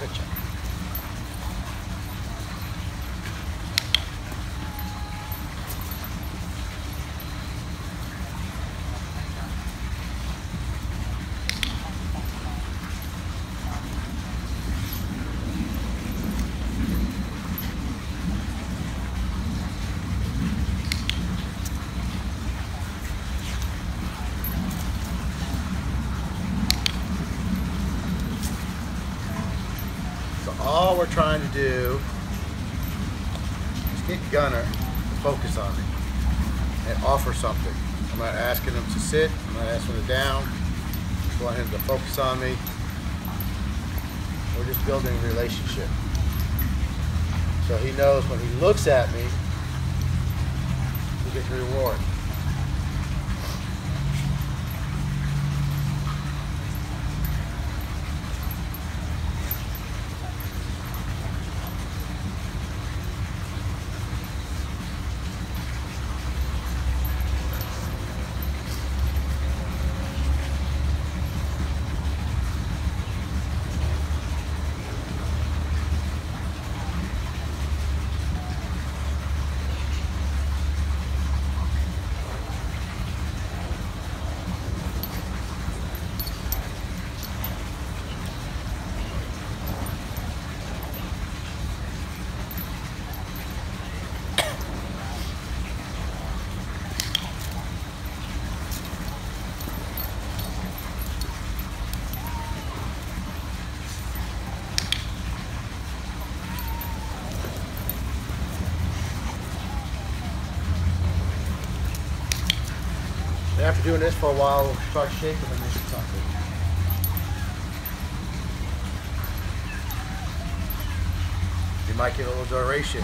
Good job. All we're trying to do is get Gunner to focus on me and offer something. I'm not asking him to sit, I'm not asking him to down. I just want him to focus on me. We're just building a relationship. So he knows when he looks at me, he gets a reward. And after doing this for a while, we'll start shaking and make something. You might get a little duration.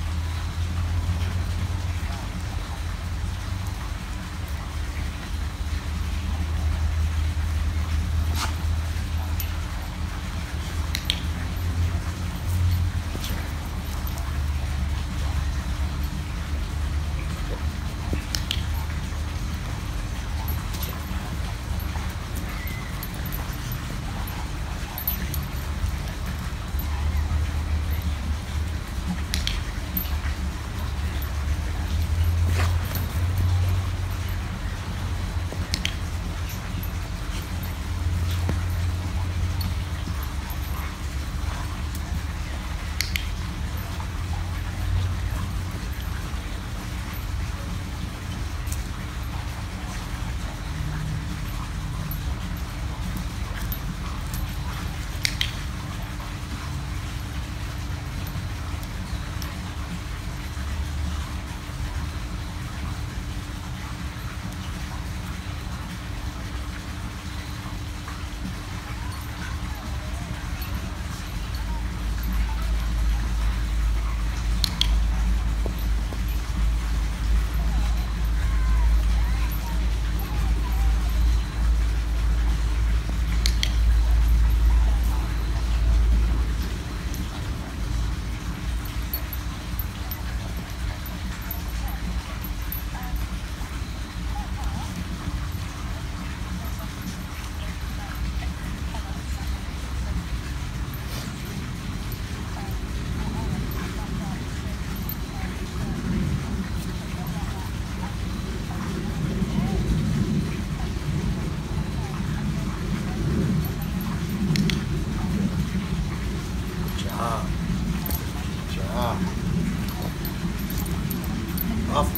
Off.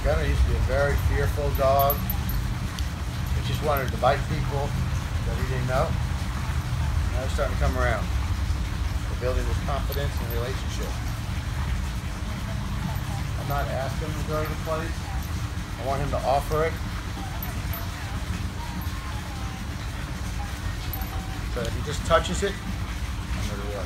Gunner used to be a very fearful dog. He just wanted to bite people that he didn't know. Now he's starting to come around. We're building this confidence and relationship. I'm not asking him to go to the place. I want him to offer it. But if he just touches it, I'm going to work.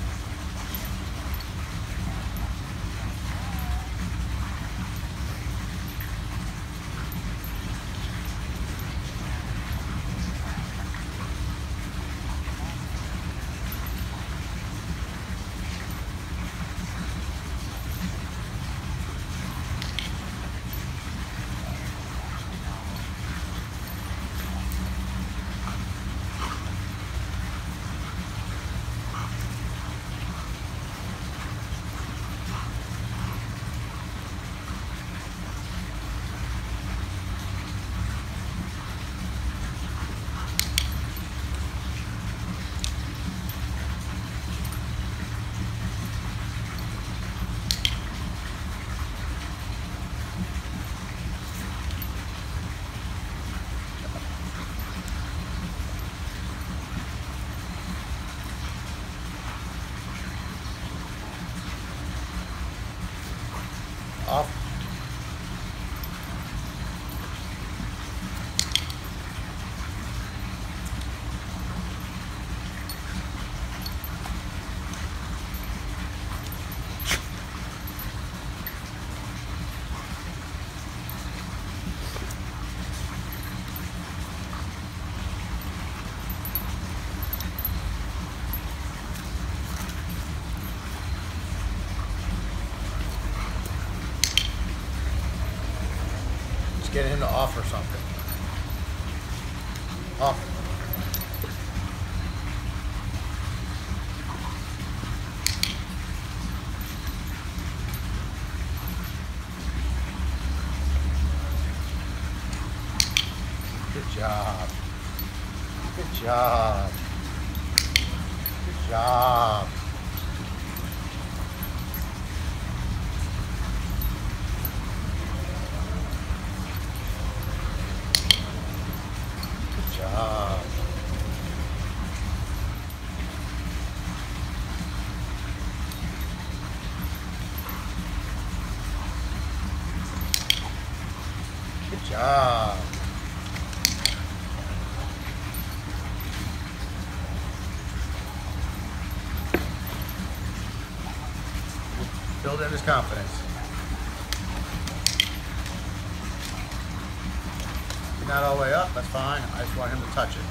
Off. Get him to offer something. Offer. Good job. Good job. Good job. Good job. Building his confidence. If not all the way up, that's fine. I just want him to touch it.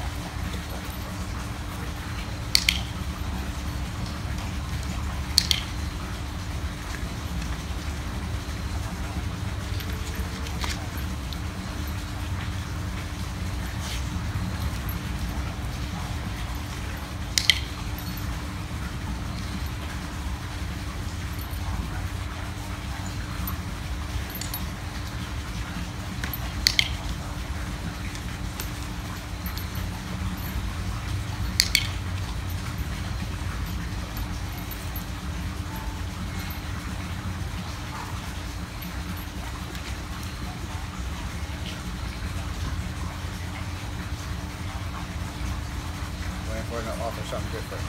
We're going to offer something different.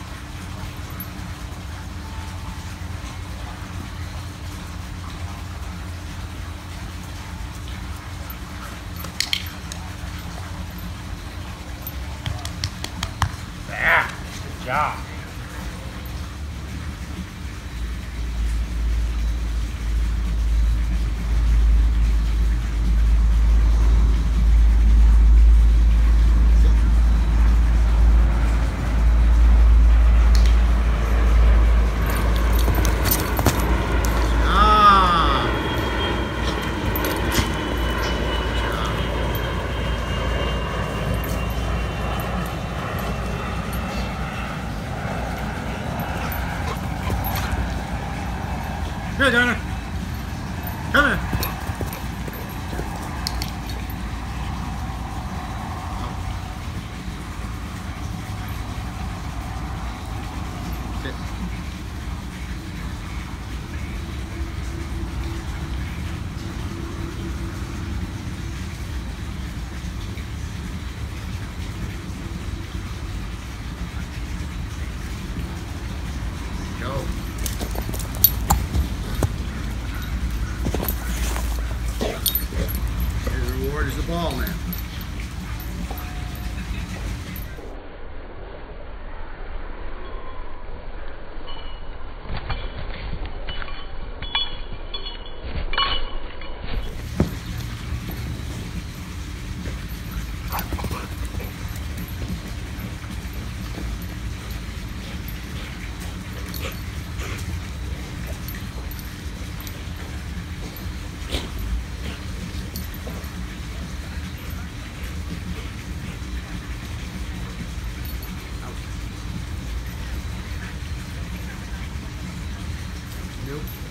Yeah, good job. Here, Donna. Come here. Sit. Where's the ball now? Nope.